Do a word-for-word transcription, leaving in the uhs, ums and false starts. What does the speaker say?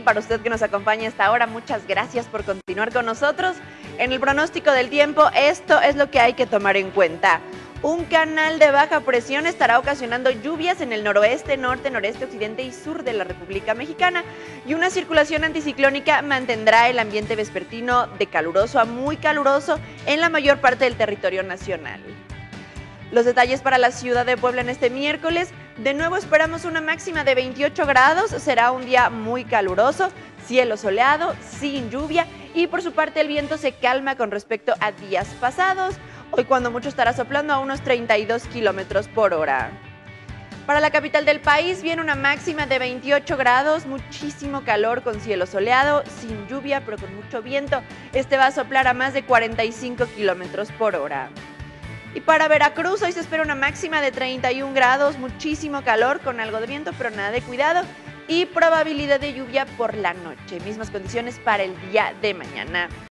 para usted que nos acompaña hasta ahora. Muchas gracias por continuar con nosotros. En el pronóstico del tiempo, esto es lo que hay que tomar en cuenta. Un canal de baja presión estará ocasionando lluvias en el noroeste, norte, noreste, occidente y sur de la República Mexicana, y una circulación anticiclónica mantendrá el ambiente vespertino de caluroso a muy caluroso en la mayor parte del territorio nacional. Los detalles para la ciudad de Puebla en este miércoles: de nuevo esperamos una máxima de veintiocho grados, será un día muy caluroso, cielo soleado, sin lluvia, y por su parte el viento se calma con respecto a días pasados. Hoy cuando mucho estará soplando a unos treinta y dos kilómetros por hora. Para la capital del país viene una máxima de veintiocho grados, muchísimo calor con cielo soleado, sin lluvia pero con mucho viento. Este va a soplar a más de cuarenta y cinco kilómetros por hora. Y para Veracruz hoy se espera una máxima de treinta y un grados, muchísimo calor con algo de viento pero nada de cuidado, y probabilidad de lluvia por la noche. Mismas condiciones para el día de mañana.